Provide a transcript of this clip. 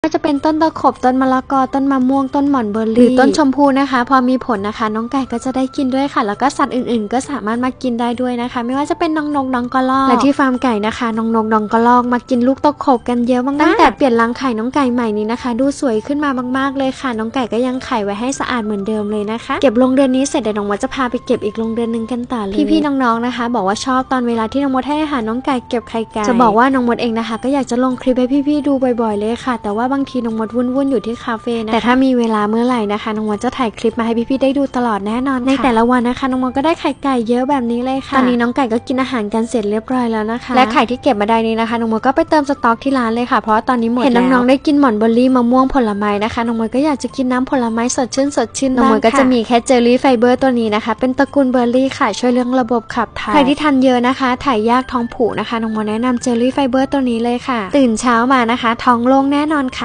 ก็จะเป็นต้นตะขบต้นมะละกอต้นมะม่วงต้นหม่อนเบอร์รี่หรือต้นชมพูนะคะพอมีผลนะคะน้องไก่ก็จะได้กินด้วยค่ะแล้วก็สัตว์อื่นๆก็สามารถมากินได้ด้วยนะคะไม่ว่าจะเป็นน้องนกน้องกระรอกและที่ฟาร์มไก่นะคะน้องนกน้องกระรอกมากินลูกตะขบกันเยอะมากๆตั้งแต่เปลี่ยนรังไข่น้องไก่ใหม่นี้นะคะดูสวยขึ้นมามากๆเลยค่ะน้องไก่ก็ยังไข่ไว้ให้สะอาดเหมือนเดิมเลยนะคะเก็บลงเดือนนี้เสร็จเดี๋ยวน้องมดจะพาไปเก็บอีกลงเดือนนึงกันต่อเลยพี่ๆน้องๆนะคะบอกว่าชอบตอนเวลาที่น้องมดให้อาหารน้องไก่เก็บไข่ไก่จะบอกว่าน้องมดเองนะคะก็อยากจะลงคลิปให้พี่ๆดูบ่อยๆเลยค่ะแต่ว่าบางทีน้องมดวุ่นๆอยู่ที่คาเฟ่นะแต่ถ้ามีเวลาเมื่อไหร่นะคะน้องมดจะถ่ายคลิปมาให้พี่ๆได้ดูตลอดแน่นอนในแต่ละวันนะคะน้องมดก็ได้ไข่ไก่เยอะแบบนี้เลยค่ะตอนนี้น้องไก่ก็กินอาหารกันเสร็จเรียบร้อยแล้วนะคะและไข่ที่เก็บมาได้นี้นะคะน้องมดก็ไปเติมสต็อกที่ร้านเลยค่ะเพราะตอนนี้หมดแล้วเห็นน้องๆได้กินหม่อนเบอร์รี่มะม่วงผลไม้นะคะน้องมดก็อยากจะกินน้ำผลไม้สดชื่นน้องมดก็จะมีแค่เจลลี่ไฟเบอร์ตัวนี้นะคะเป็นตระกูลเบอร์รี่ค่ะช่วยเรื่องระบบขับถ่ายใครที่ทานเยอะนะคะถ่ายยากท้องผูกนะคะน้องมดแนะนำเจลลี่ไฟเบอร์ตัวนี้เลยค่ะตื่นเช้ามานะคะท้องโล่งแน่นอนค่ะ